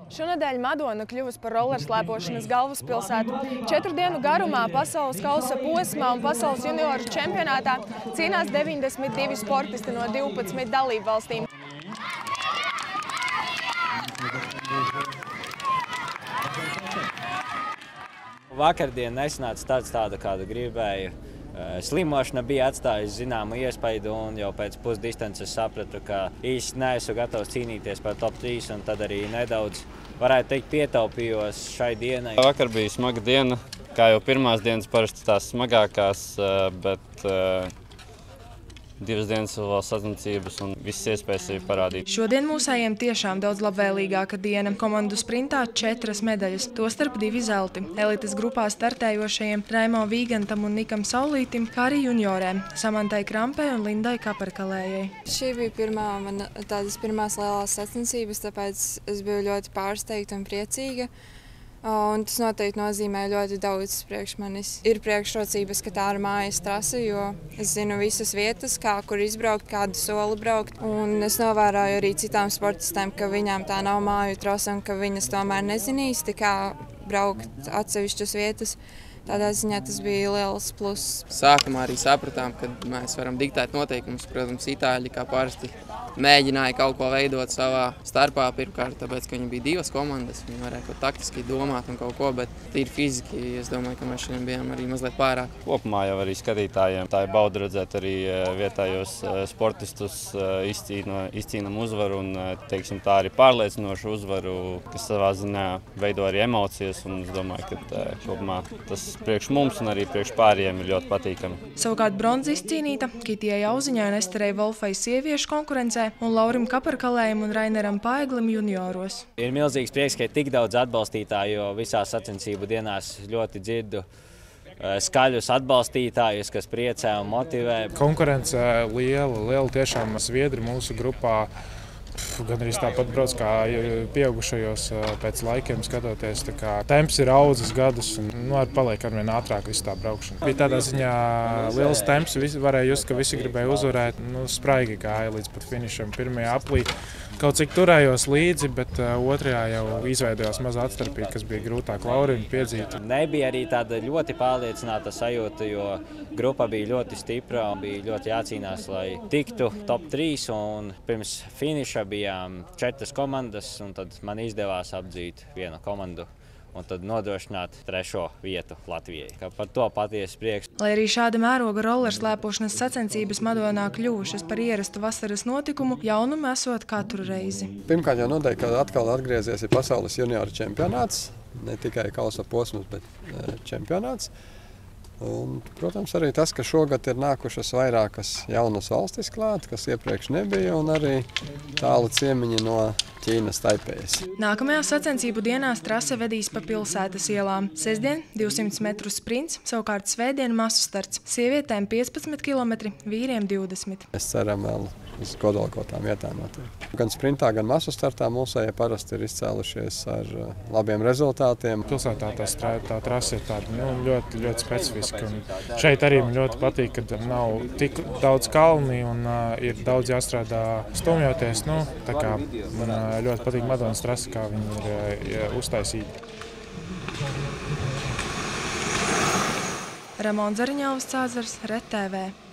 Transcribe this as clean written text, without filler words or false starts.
Šonedēļ Madona kļuvusi par rollerslēpošanas galvaspilsētu. 4 dienu garumā pasaules kausa posmā un pasaules junioru čempionātā cīnās 92 sportisti no 12 dalību valstīm. Vakardien nesanāca tāda, kādu gribēju. Slimošana bija atstājusi zināmu iespaidu, un jau pēc pusdistances sapratu, ka īsti neesmu gatavs cīnīties par top 3, un tad arī nedaudz, varētu teikt, pietaupījos šai dienai. Vakar bija smaga diena, kā jau pirmās dienas parasti tās smagākās, bet 2 dienas vēl sacensības un visas iespējas ir parādīt. Šodien mūsējiem tiešām daudz labvēlīgāka diena. Komandu sprintā 4 medaļas, tostarp 2 zelti. Elites grupā startējošajiem Raimo Vīgantam un Nikam Saulītim, kā arī juniorēm Samantai Krampei un Lindai Kaperkalējai. Šī bija tādas pirmās lielās sacensības, tāpēc es biju ļoti pārsteigta un priecīga. Un tas noteikti nozīmē ļoti daudz priekš manis. Ir priekšrocības, ka tā ir mājas trase, jo es zinu visas vietas, kur izbraukt, kādu soli braukt. Un es novēroju arī citām sportistēm, ka viņām tā nav māju trase un ka viņas tomēr nezinīs, kā braukt atsevišķas vietas. Tādā ziņā tas bija liels pluss. Sākumā arī sapratām, ka mēs varam diktēt noteikumus. Protams, itāļi kā parasti mēģināja kaut ko veidot savā starpā pirmkārt, tāpēc, ka viņi bija 2 komandas. Viņi varēja kaut taktiski domāt un kaut ko, bet tīri fiziski es domāju, ka mēs šodien bijām arī mazliet pārāk. Kopumā jau arī skatītājiem tā ir bauda redzēt arī vietējos sportistus izcīnam uzvaru un, teiksim, tā arī pārliecinošu uzvaru, kas savā ziņā veido arī emocijas, un es domāju, ka kopumā tas priekš mums un arī priekš pārējiem ir ļoti patīkami. Savukārt bronza izcīnīta Kitijai Auziņai un Esterei Volfai sieviešu konkurencē un Laurim Kaperkalējam un Raineram Paeglim junioros. Ir milzīgs prieks, ka ir tik daudz atbalstītāju, jo visās sacensību dienās ļoti dzirdu skaļus atbalstītājus, kas priecē un motivē. Konkurence liela tiešām Zviedri mūsu grupā. Gan arī tāpat brauc kā pieaugušajos pēc laikiem skatoties. Temps ir audzis gadus un paliek arvien ātrāk visu tā braukšana. Bija tādā ziņā liels temps, varēja just, ka visi gribēja uzvarēt. Spraigi gāja līdz pat finišam pirmajā aplī. Kaut cik turējos līdzi, bet otrajā jau izveidojās mazā atstarpība, kas bija grūtāk Laurim piedzīt. Nebija arī tāda ļoti pārliecināta sajūta, jo grupa bija ļoti stipra un bija ļoti jācīnās, lai tiktu top 3. Un pirms finiša bijām 4 komandas, un tad man izdevās apdzīt vienu komandu un tad nodrošināt 3. vietu Latvijai. Par to patiesi prieks. Lai arī šāda mēroga rollerslēpošanas sacensības Madonā kļuvušas par ierastu vasaras notikumu, jaunumu esot katru reizi. Pirmkārt jau noteikti, ka atkal atgriezies ir pasaules junioru čempionāts, ne tikai kausa posms, bet čempionāts. Un, protams, arī tas, ka šogad ir nākušas vairākas jaunas valstis klāt, kas iepriekš nebija, un arī tālu ciemiņi no Ķīnas Taipējas. Nākamajās sacensību dienās trase vedīs pa pilsētas ielām. Sestdien 200 metru sprints, savukārt svētdien masu starts. Sievietēm 15 km, vīriem 20. Mēs ceram vēl uz kodolkotām vietām. Gan sprintā, gan masu startā mūsējie parasti ir izcēlušies ar labiem rezultātiem. Pilsētā tā trase ir tāda ļoti, ļoti specifiska. Un šeit arī man ļoti patīk, ka nav tik daudz kalni un ir daudz jāstrādā stumjoties. Tā kā man ļoti patīk Madonas trase, kā viņi ir uztaisīti. Ramons Zariņāvs, Cāzars, RTV.